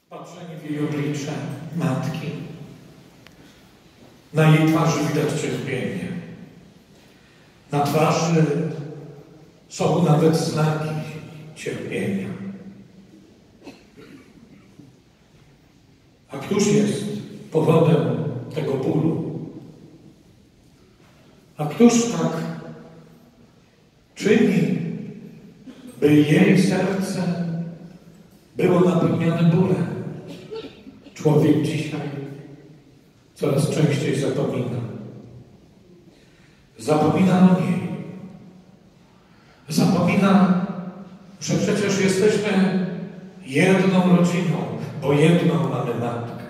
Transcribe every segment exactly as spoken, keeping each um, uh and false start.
Patrzenie w jej oblicze matki. Na jej twarzy widać cierpienie. Na twarzy są nawet znaki cierpienia. A któż jest powodem tego bólu? A któż tak czyni, by jej serce było napełnione bólem? Człowiek dzisiaj coraz częściej zapomina. Zapomina o niej. Zapomina, że przecież jesteśmy jedną rodziną, bo jedną mamy matkę.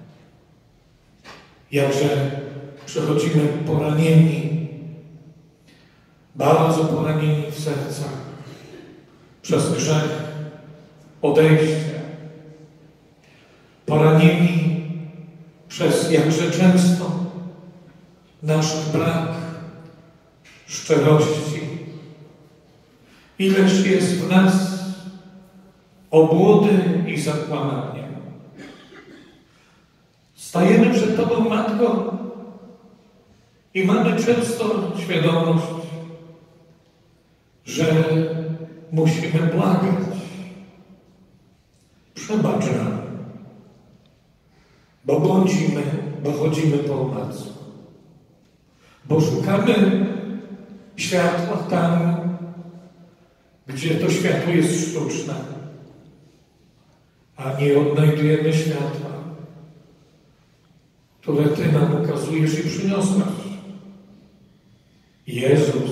Jakże przechodzimy poranieni, bardzo poranieni w sercach przez grzech, odejście. Poranieni przez jakże często nasz brak szczerości. Ileż jest w nas obłudy i zakłamania. Stajemy przed Tobą, Matko, i mamy często świadomość, że musimy błagać. Przebacz nam, bo błądzimy, bo chodzimy po omacku, bo szukamy światła tam, gdzie to światło jest sztuczne, a nie odnajdujemy światła, które Ty nam ukazujesz i przyniosłeś. Jezus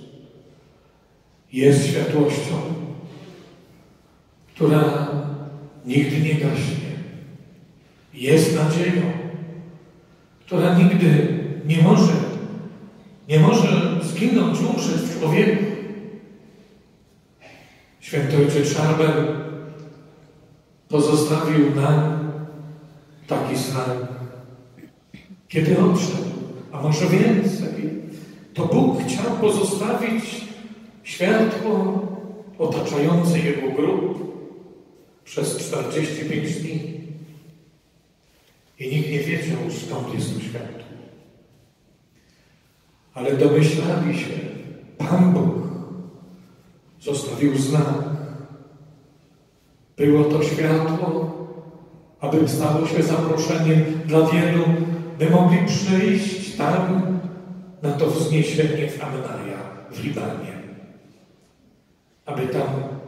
jest światłością, która nigdy nie gaśnie. Jest nadzieją, która nigdy nie może, nie może zginąć, umrzeć w człowieku. Święty Ojciec Szarber pozostawił nam taki znak. Kiedy odszedł, a może więcej, to Bóg chciał pozostawić światło otaczające Jego grób przez czterdzieści pięć dni. I nikt nie wiedział, skąd jest to światło. Ale domyślali się, Pan Bóg zostawił znak. Było to światło, aby stało się zaproszeniem dla wielu, by mogli przyjść tam na to wzniesienie w Amnaja, w Libanie. Aby tam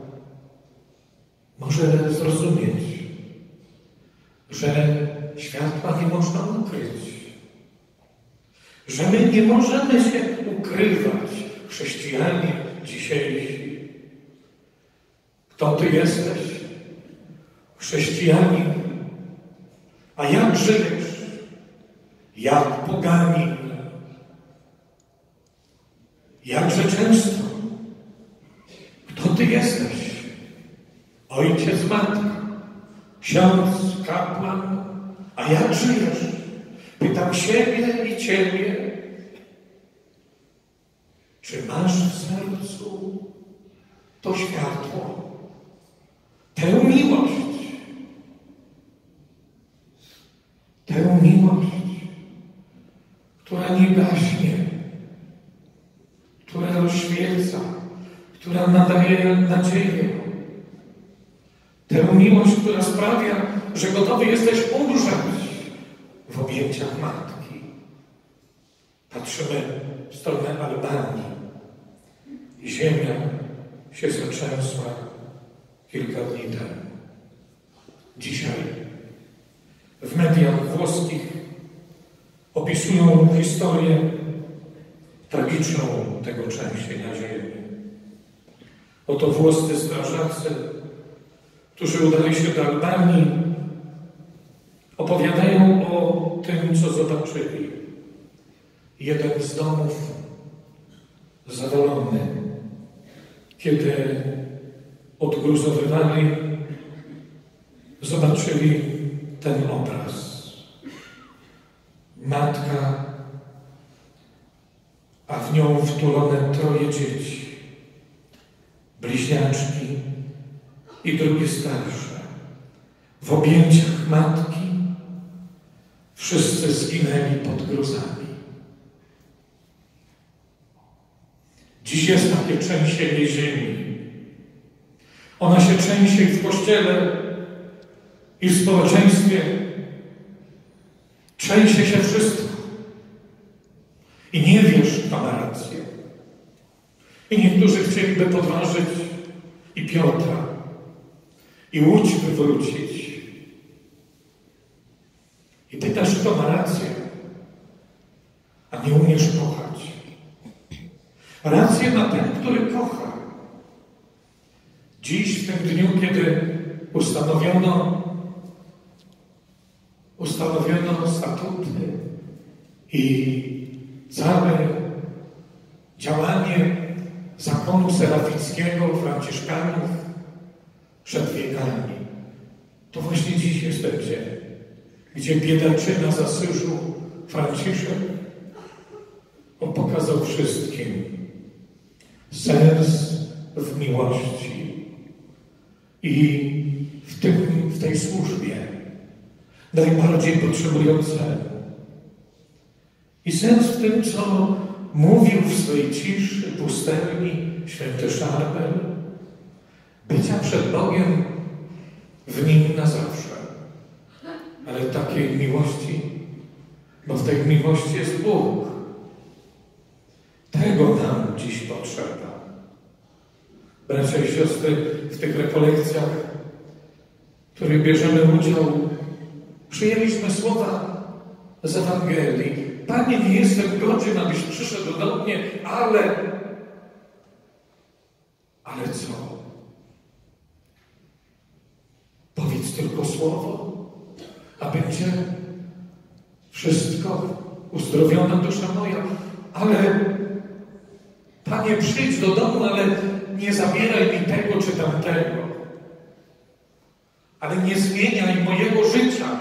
może zrozumieć, że światła nie można ukryć. Że my nie możemy się ukrywać, chrześcijanie dzisiejsi. Kto Ty jesteś? Chrześcijanin. A jak żyjesz? Jak poganin. Jakże często? Kto Ty jesteś? Ojciec, matka, ksiądz, kapłan. A jak żyjesz? Pytam siebie i Ciebie. Czy masz w sercu to światło, tę miłość, tę miłość, która nie gaśnie, która rozświeca, która nadaje nadzieję. Tę miłość, która sprawia, że gotowy jesteś umrzeć w objęciach matki. Patrzymy w stronę Albanii. Ziemia się zatrzęsła kilka dni temu. Dzisiaj w mediach włoskich opisują historię tragiczną tego trzęsienia ziemi. Oto włoscy strażacy, którzy udali się do Albanii, opowiadają o tym, co zobaczyli. Jeden z domów zawalony, kiedy odgruzowywali, zobaczyli ten obraz. Matka, a w nią wtulone troje dzieci, bliźniaczki i drugie starsze. w objęciach matki, wszyscy zginęli pod gruzami. Dziś jest takie trzęsienie ziemi. Ona się trzęsie i w Kościele, i w społeczeństwie. Trzęsie się wszystko. I nie wiesz, kto ma rację. I niektórzy chcieliby podważyć i Piotra, i Łódź wywrócić. I pytasz, kto ma rację, a nie umiesz kochać. Rację ma ten, który kocha. Dziś, w tym dniu, kiedy ustanowiono, ustanowiono statuty i całe działanie zakonu serafickiego, franciszkanów przed wiekami, to właśnie dziś jest ten dzień, gdzie biedaczyna z Asyżu, Franciszek, on pokazał wszystkim sens w miłości i w, tym, w tej służbie najbardziej potrzebującemu. I sens w tym, co mówił w swej ciszy, pustelni święty Szarbel, bycia przed Bogiem w Nim na zawsze. Ale takiej miłości, bo w tej miłości jest Bóg. Tego nam dziś potrzeba. Bracia i siostry, w tych rekolekcjach, w których bierzemy udział, przyjęliśmy słowa z Ewangelii. Panie, nie jestem godzien, abyś przyszedł do mnie, ale... Ale co? Powiedz tylko słowo, a będzie wszystko, uzdrowiona dusza moja. Ale, Panie, przyjdź do domu, ale nie zabieraj mi tego czy tamtego. Ale nie zmieniaj mojego życia.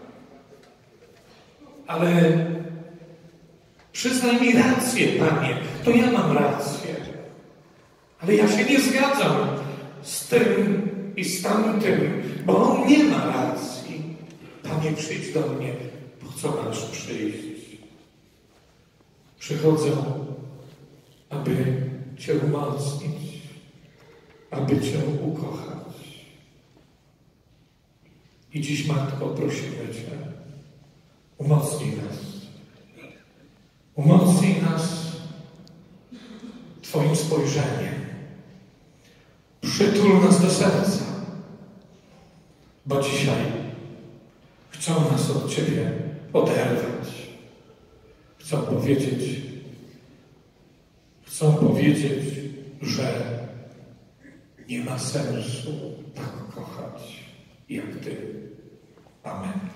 Ale przyznaj mi rację, Panie. To ja mam rację. Ale ja się nie zgadzam z tym i z tamtym, bo on nie ma racji. Panie, przyjdź do mnie. Po co masz przyjść? Przychodzę, aby Cię umocnić, aby Cię ukochać. I dziś, Matko, prosimy Cię, umocnij nas. Umocnij nas Twoim spojrzeniem. Przytul nas do serca, bo dzisiaj chcą nas od Ciebie oderwać. Chcą powiedzieć, chcą powiedzieć, że nie ma sensu tak kochać jak Ty. Amen.